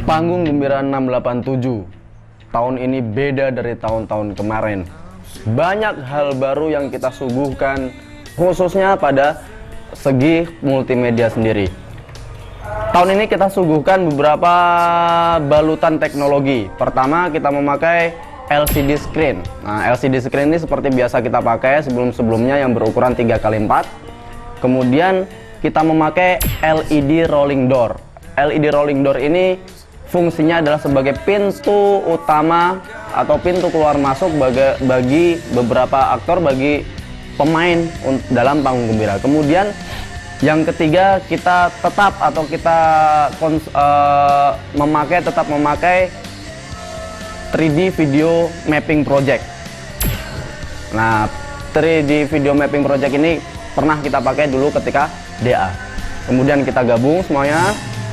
Panggung Gembira 687 tahun ini beda dari tahun-tahun kemarin. Banyak hal baru yang kita suguhkan, khususnya pada segi multimedia sendiri. Tahun ini kita suguhkan beberapa balutan teknologi. Pertama, kita memakai LCD screen. Nah, LCD screen ini seperti biasa kita pakai sebelum-sebelumnya yang berukuran 3x4. Kemudian kita memakai LED rolling door. LED rolling door ini fungsinya adalah sebagai pintu utama atau pintu keluar masuk bagi beberapa aktor, bagi pemain dalam panggung gembira. Kemudian yang ketiga, kita tetap memakai 3D video mapping project. Nah, 3D video mapping project ini pernah kita pakai dulu ketika DA. Kemudian kita gabung semuanya.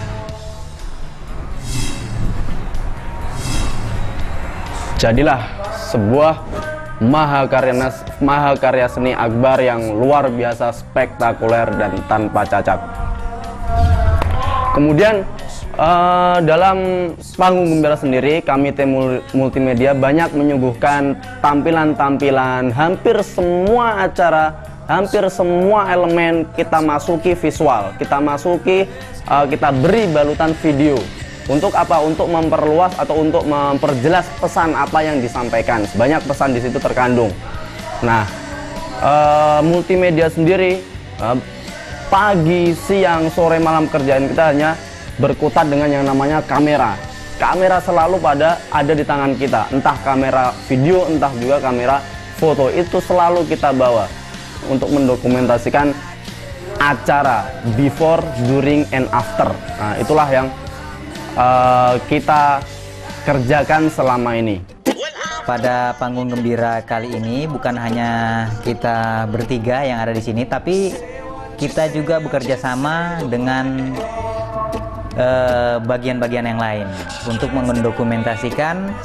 Jadilah sebuah mahakarya seni akbar yang luar biasa spektakuler dan tanpa cacat. Kemudian dalam panggung gembira sendiri, kami tim multimedia banyak menyuguhkan tampilan-tampilan. Hampir semua acara, hampir semua elemen kita masuki visual, kita beri balutan video. Untuk apa? Untuk memperluas atau untuk memperjelas pesan apa yang disampaikan. Banyak pesan di situ terkandung. Nah, multimedia sendiri pagi, siang, sore, malam kerjaan kita hanya berkutat dengan yang namanya kamera. Kamera selalu ada di tangan kita. Entah kamera video, entah juga kamera foto. Itu selalu kita bawa untuk mendokumentasikan acara before, during, and after. Nah, itulah yang kita kerjakan selama ini. Pada panggung gembira kali ini bukan hanya kita bertiga yang ada di sini, tapi kita juga bekerja sama dengan bagian-bagian yang lain untuk mendokumentasikan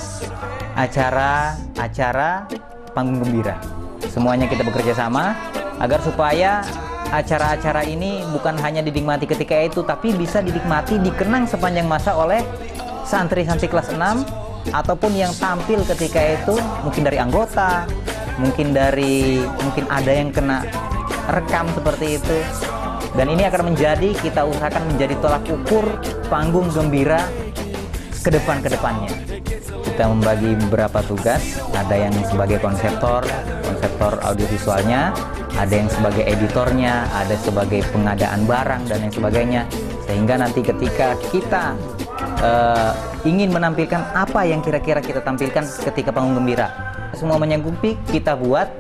acara-acara panggung gembira. Semuanya kita bekerja sama agar supaya acara-acara ini bukan hanya dinikmati ketika itu, tapi bisa dinikmati, dikenang sepanjang masa oleh santri-santri kelas 6 ataupun yang tampil ketika itu, mungkin dari anggota, mungkin ada yang kena rekam seperti itu. Dan ini akan kita usahakan menjadi tolak ukur panggung gembira ke depannya. Kita membagi beberapa tugas, ada yang sebagai konseptor audiovisualnya, ada yang sebagai editornya, ada sebagai pengadaan barang dan lain sebagainya. Sehingga nanti ketika kita ingin menampilkan apa yang kira-kira kita tampilkan ketika panggung gembira, semua menyanggupi, kita buat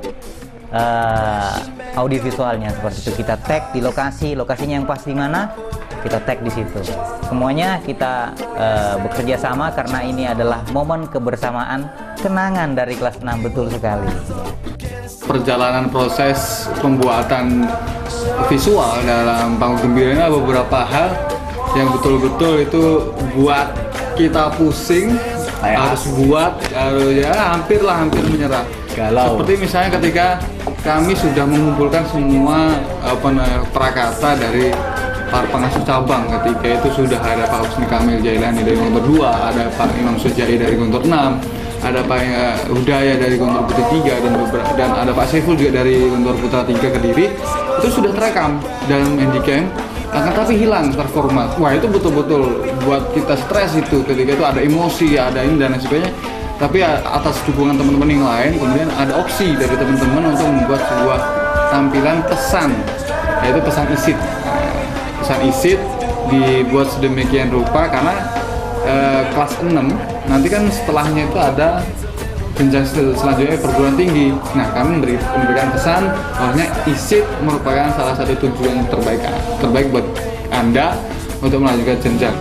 audiovisualnya seperti itu. Kita tag di lokasinya yang pas di mana, kita tag di situ. Semuanya kita bekerja sama karena ini adalah momen kebersamaan, kenangan dari kelas 6, betul sekali. Perjalanan proses pembuatan visual dalam panggung gembira ini ada beberapa hal yang betul-betul itu buat kita pusing, harus hampir menyerah. Galau. Seperti misalnya ketika kami sudah mengumpulkan semua prakata dari para pengasuh cabang. Ketika itu sudah ada Pak Husni Kamil Jailani dari Gontor 2, ada Pak Imam Sujai dari Gontor 6, ada Pak Hudaya dari Gontor Putri 3, dan ada Pak Saiful juga dari Gontor Putra 3 Kediri. Itu sudah terekam dalam handycam, tapi hilang terformat. Wah, itu betul-betul buat kita stres itu. Ketika itu ada emosi, ada ini dan lain sebagainya. Tapi atas dukungan teman-teman yang lain, kemudian ada opsi dari teman-teman untuk membuat sebuah tampilan pesan, yaitu pesan isid. Pesan isid dibuat sedemikian rupa karena kelas 6 nanti kan setelahnya itu ada jenjang selanjutnya perguruan tinggi. Nah, kami memberikan pesan bahwasanya isid merupakan salah satu tujuan terbaik buat Anda untuk melanjutkan jenjang.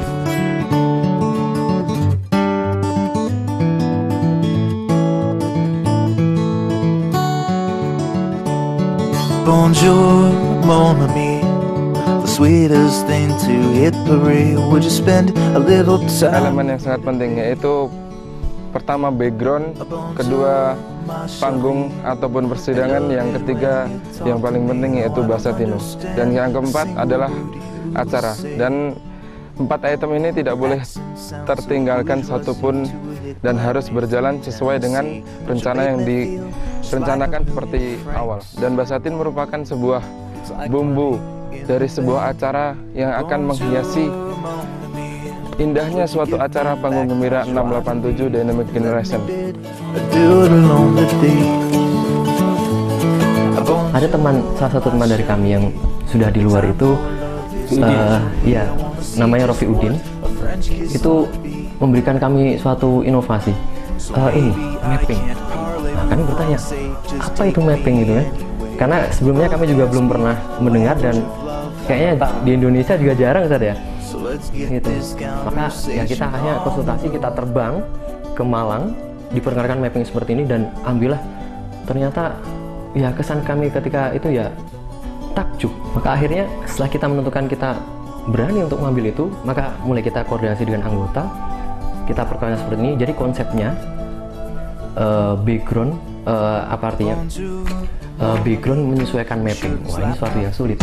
Bonjour, mon ami. The sweetest thing to hit parade. Would you spend a little time? Elemen yang sangat penting yaitu pertama background, kedua panggung ataupun persidangan, yang ketiga yang paling penting yaitu bahasa Tino, dan yang keempat adalah acara. Dan 4 item ini tidak boleh tertinggalkan satupun dan harus berjalan sesuai dengan rencana yang direncanakan seperti awal. Dan Basatin merupakan sebuah bumbu dari sebuah acara yang akan menghiasi indahnya suatu acara panggung gembira 687 Dynamic Generation. Ada salah satu teman dari kami yang sudah di luar itu, ya, namanya Rofi Udin, itu memberikan kami suatu inovasi, ini mapping. Nah, kami bertanya, apa itu mapping gitu kan? Karena sebelumnya kami juga belum pernah mendengar dan kayaknya di Indonesia juga jarang, Ustaz ya. Gitu. Maka ya kita hanya konsultasi, kita terbang ke Malang, diperkenalkan mapping seperti ini, dan alhamdulillah ternyata ya kesan kami ketika itu ya takjub. Maka akhirnya setelah kita menentukan kita berani untuk mengambil itu, maka mulai kita koordinasi dengan anggota, kita perkenalkan seperti ini. Jadi konsepnya background, apa artinya? Background menyesuaikan mapping. Wah, ini suatu yang sulit.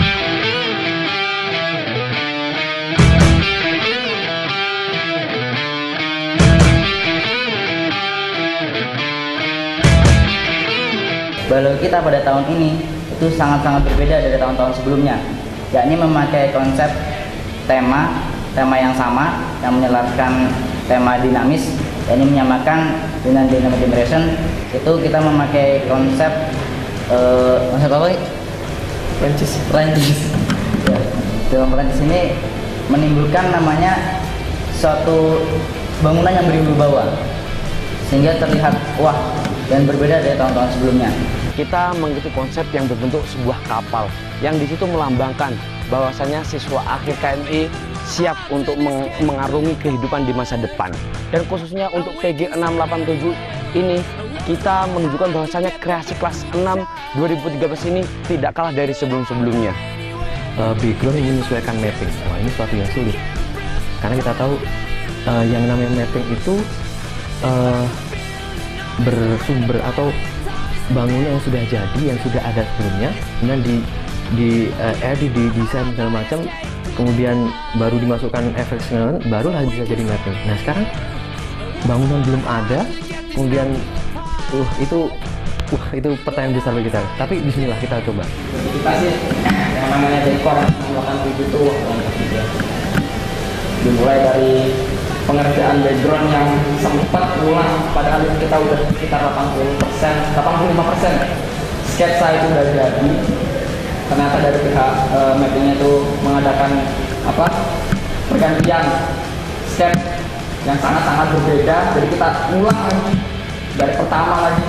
Balogi kita pada tahun ini itu sangat-sangat berbeda dari tahun-tahun sebelumnya, yakni memakai konsep tema yang sama, yang menyelaraskan tema dinamis, yakni menyamakan dengan Dynamic Generation. Itu kita memakai konsep apa? Prancis. Ya, dalam Prancis ini menimbulkan namanya suatu bangunan yang berwibawa, sehingga terlihat wah dan berbeda dari tahun-tahun sebelumnya. Kita mengikuti konsep yang berbentuk sebuah kapal yang di situ melambangkan bahwasanya siswa akhir KMI siap untuk mengarungi kehidupan di masa depan. Dan khususnya untuk PG 687 ini kita menunjukkan bahwasanya kreasi kelas 6 2013 ini tidak kalah dari sebelum-sebelumnya. Background menyesuaikan mapping. Wah, ini suatu yang sulit. Karena kita tahu yang namanya mapping itu bersumber atau bangunan yang sudah jadi, yang sudah ada sebelumnya, kemudian di desain segala macam, kemudian baru dimasukkan efek segala macam, barulah bisa jadi mapping. Nah sekarang bangunan belum ada, kemudian itu pertanyaan besar bagi kita. Tapi bismillah, kita coba. Kita sih yang namanya dekor melakukan itu dimulai dari pengerjaan background yang sempat ulang, padahal kita udah sekitar 85%. Sketsa itu udah jadi. Ternyata dari pihak mappingnya itu mengadakan pergantian sketch yang sangat-sangat berbeda. Jadi kita ulang lagi dari pertama lagi.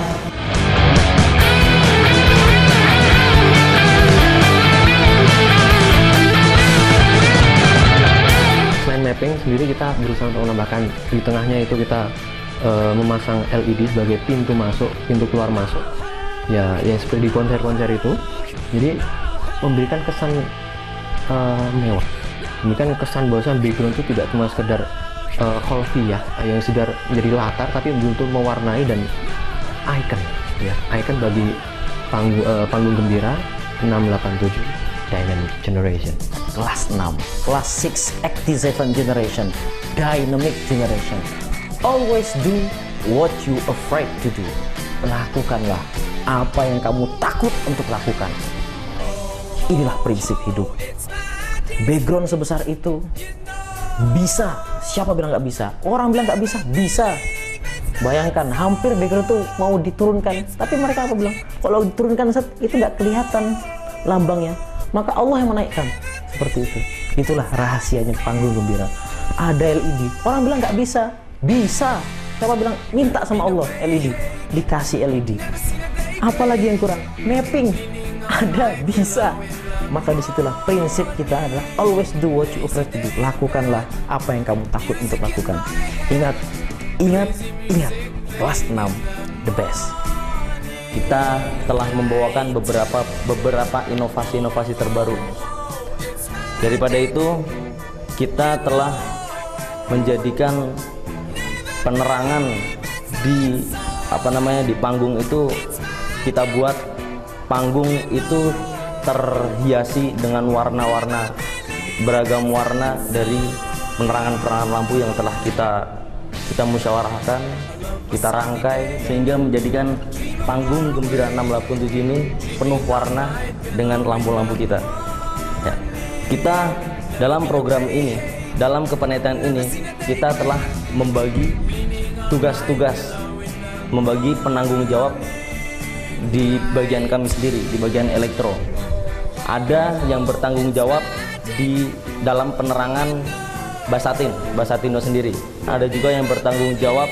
Mapping sendiri kita berusaha untuk menambahkan di tengahnya itu kita memasang LED sebagai pintu masuk, pintu keluar masuk, ya yang seperti di konser-konser itu. Jadi memberikan kesan mewah, memberikan kesan bahwa background itu tidak cuma sekedar khalfiyah yang sudah menjadi latar, tapi betul-betul mewarnai dan icon, ya icon bagi panggung gembira 687 Dynamic Generation. Kelas 6, kelas 6 Active Generation, Dynamic Generation. Always do what you afraid to do. Lakukanlah apa yang kamu takut untuk lakukan. Inilah prinsip hidup. Background sebesar itu bisa. Siapa bilang nggak bisa? Orang bilang nggak bisa, bisa. Bayangkan, hampir background itu mau diturunkan, tapi mereka apa bilang? Kalau diturunkan itu nggak kelihatan lambangnya, maka Allah yang menaikkan. Seperti itu. Itulah rahasianya panggung gembira. Ada LED. Orang bilang nggak bisa, bisa. Siapa bilang minta sama Allah LED, dikasih LED. Apalagi yang kurang? Mapping. Ada, bisa. Maka disitulah prinsip kita adalah always do what you afraid to do. Lakukanlah apa yang kamu takut untuk lakukan. Ingat. Kelas 6, the best. Kita telah membawakan beberapa inovasi-inovasi terbaru. Daripada itu, kita telah menjadikan penerangan di di panggung itu, kita buat panggung itu terhiasi dengan warna-warna beragam warna dari penerangan-penerangan lampu yang telah kita musyawarahkan, kita rangkai sehingga menjadikan panggung Gembira 687 ini penuh warna dengan lampu-lampu kita. Ya. Kita dalam program ini, dalam kepanitiaan ini, kita telah membagi tugas-tugas, membagi penanggung jawab di bagian kami sendiri, di bagian elektro. Ada yang bertanggung jawab di dalam penerangan Basatino sendiri. Ada juga yang bertanggung jawab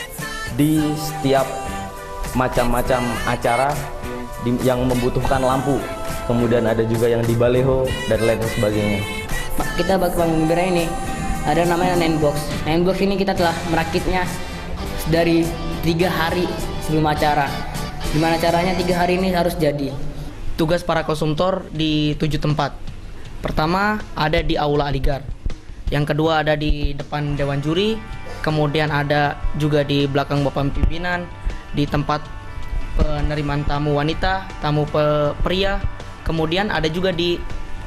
di setiap macam-macam acara yang membutuhkan lampu. Kemudian ada juga yang di baleho dan lain sebagainya. Kita bagi panggung gembira ini ada namanya Ninebox. Ninebox ini kita telah merakitnya dari 3 hari sebelum acara. Gimana caranya 3 hari ini harus jadi? Tugas para konsumtor di 7 tempat. Pertama ada di Aula Aligar. Yang kedua ada di depan Dewan Juri. Kemudian ada juga di belakang Bapak Pimpinan, di tempat penerimaan tamu wanita, tamu pria. Kemudian ada juga di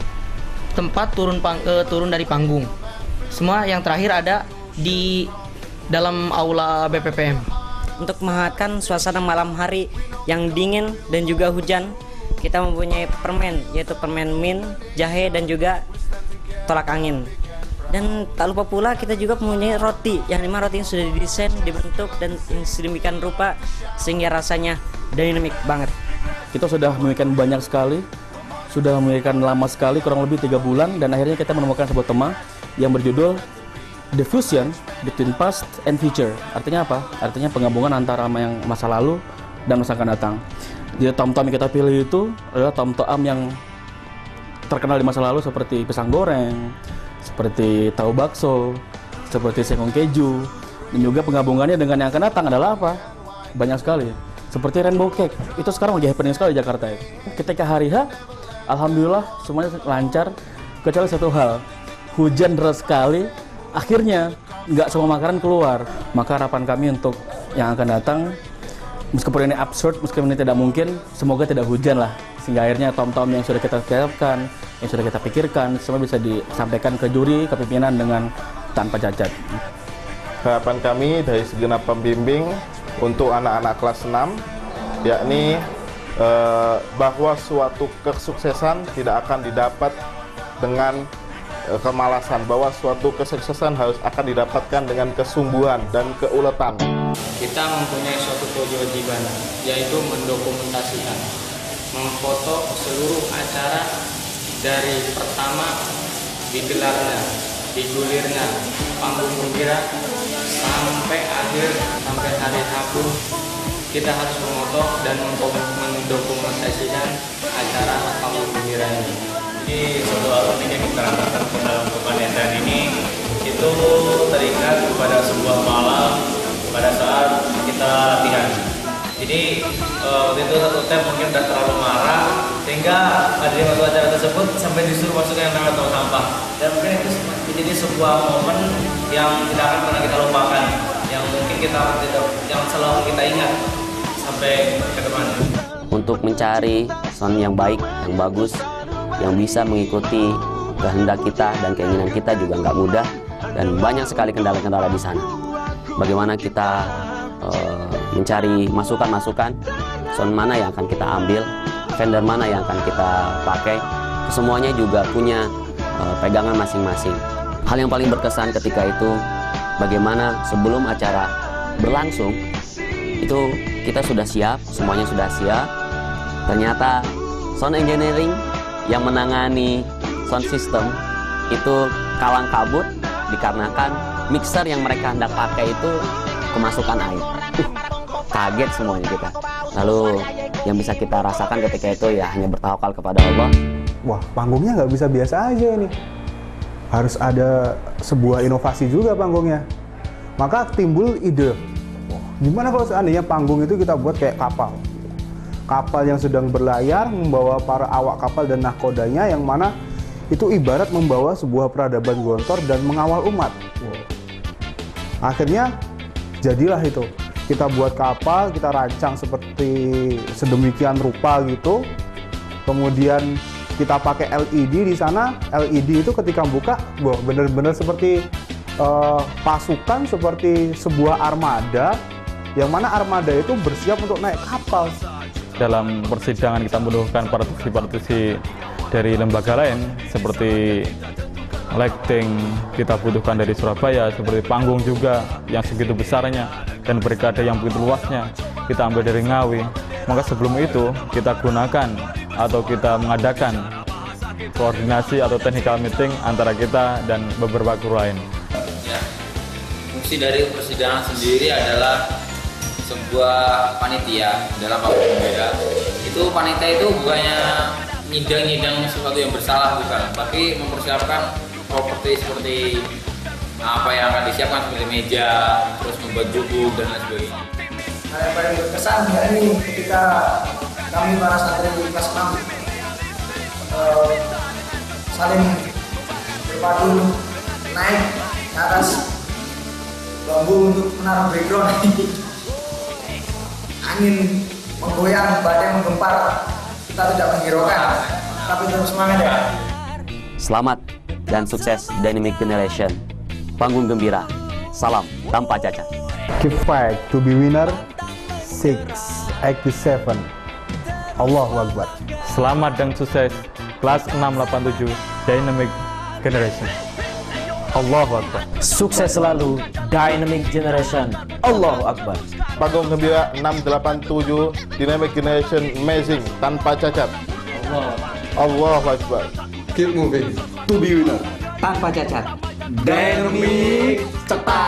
tempat turun dari panggung. Semua yang terakhir ada di dalam aula BPPM. Untuk menghangatkan suasana malam hari yang dingin dan juga hujan, kita mempunyai permen, yaitu permen mint, jahe, dan juga tolak angin. Dan tak lupa pula kita juga mempunyai roti, yang 5 roti yang sudah didesain, dibentuk, dan sedemikian rupa sehingga rasanya dinamik banget. Kita sudah memikirkan banyak sekali, sudah memikirkan lama sekali, kurang lebih 3 bulan, dan akhirnya kita menemukan sebuah tema yang berjudul The Fusion Between Past and Future. Artinya apa? Artinya penggabungan antara yang masa lalu dan masa akan datang. Jadi tom-tom yang kita pilih itu adalah tom-tom yang terkenal di masa lalu seperti pisang goreng, seperti tahu bakso, seperti singkong keju, dan juga penggabungannya dengan yang akan datang adalah apa? Banyak sekali. Seperti rainbow cake, itu sekarang lagi happening sekali di Jakarta. Ketika hari H, alhamdulillah semuanya lancar, kecuali satu hal, hujan deras sekali, akhirnya nggak semua makanan keluar. Maka harapan kami untuk yang akan datang, meskipun ini absurd, meskipun ini tidak mungkin, semoga tidak hujan lah. Sehingga akhirnya tom-tom yang sudah kita siapkan, yang sudah kita pikirkan, semua bisa disampaikan ke juri, ke pimpinan dengan tanpa cacat. Harapan kami dari segenap pembimbing untuk anak-anak kelas 6, yakni bahwa suatu kesuksesan tidak akan didapat dengan kemalasan, bahwa suatu kesuksesan akan didapatkan dengan kesungguhan dan keuletan. Kita mempunyai suatu kewajiban, yaitu mendokumentasikan, memfoto seluruh acara dari pertama digelarnya, digulirnya panggung gembira sampai akhir, sampai hari H pun kita harus memoto dan mendokumentasikan acara panggung gembira ini. Jadi suatu alumni yang kita angkatkan dalam kepanitiaan ini itu teringat kepada sebuah malam pada saat kita latihan. Jadi waktu itu satu tem mungkin udah terlalu marah sehingga hadirin waktu acara tersebut sampai disuruh masuk yang namanya tong sampah, dan mungkin itu jadi sebuah momen yang tidak akan pernah kita lupakan, yang mungkin yang selalu kita ingat sampai ke depannya. Untuk mencari sound yang baik, yang bagus, yang bisa mengikuti kehendak kita dan keinginan kita juga nggak mudah, dan banyak sekali kendala-kendala di sana. Bagaimana kita mencari masukan-masukan, sound mana yang akan kita ambil, vendor mana yang akan kita pakai, semuanya juga punya pegangan masing-masing. Hal yang paling berkesan ketika itu, bagaimana sebelum acara berlangsung, itu kita sudah siap, semuanya sudah siap. Ternyata sound engineering yang menangani sound system itu kalang kabut dikarenakan mixer yang mereka hendak pakai itu kemasukan air. Kaget semuanya kita. Lalu yang bisa kita rasakan ketika itu ya hanya bertawakal kepada Allah. Wah, panggungnya nggak bisa biasa aja ini. Harus ada sebuah inovasi juga panggungnya. Maka timbul ide. Gimana kalau seandainya panggung itu kita buat kayak kapal? Kapal yang sedang berlayar membawa para awak kapal dan nahkodanya, yang mana itu ibarat membawa sebuah peradaban gontor dan mengawal umat. Akhirnya jadilah itu. Kita buat kapal, kita rancang seperti sedemikian rupa gitu. Kemudian kita pakai LED di sana. LED itu ketika buka, wah bener-bener seperti pasukan, seperti sebuah armada, yang mana armada itu bersiap untuk naik kapal. Dalam persidangan kita membutuhkan praktisi-praktisi dari lembaga lain seperti lighting kita butuhkan dari Surabaya, seperti panggung juga yang segitu besarnya dan berkada yang begitu luasnya kita ambil dari Ngawi. Maka sebelum itu kita gunakan atau kita mengadakan koordinasi atau technical meeting antara kita dan beberapa guru lain. Ya, fungsi dari persidangan sendiri adalah sebuah panitia dalam panggung gembira. Itu panitia itu bukannya nyidang sesuatu yang bersalah, bukan, tapi mempersiapkan properti seperti apa yang akan disiapkan seperti meja, terus membuat jubuk dan lain sebagainya. Hal yang paling berkesan ya ini ketika kami para santri kelas 6 saling berpadu naik ke atas bambu untuk menaruh background. Angin menggoyang, badai menggempar, kita tidak menghiraukan, tapi terus semangat ya. Selamat dan sukses Dynamic Generation. Panggung Gembira. Salam tanpa cacat. Keep fight to be winner. 687. Allahu Akbar. Selamat dan sukses kelas 687 Dynamic Generation. Allahu Akbar. Sukses selalu Dynamic Generation. Allahu Akbar. Panggung Gembira 687 Dynamic Generation Amazing tanpa cacat. Allahu Akbar. Keep moving to be winner. Tanpa cacat. Dynamic cetak.